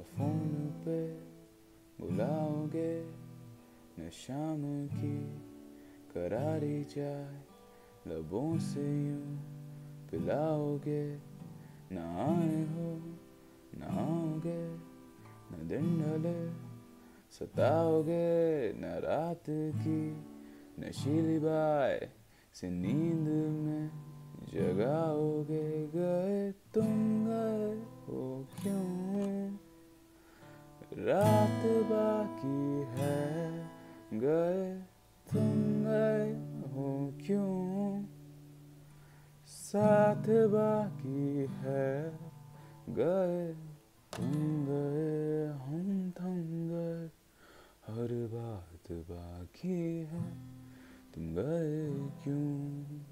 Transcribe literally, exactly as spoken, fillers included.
Phone पे बुलाओगे न शाम की करारी चाय लबों से यूं पिलाओगे। न आए हो न आओगे न दिन ढले सताओगे न रात की नशीली बाय से नींद में जगाओगे। गए तुम गए हो क्यों रात बाकी है गए तुम गए हो क्यों साथ बाकी है गए तुम गए हम थम गए हर बात बाकी है तुम गए क्यों।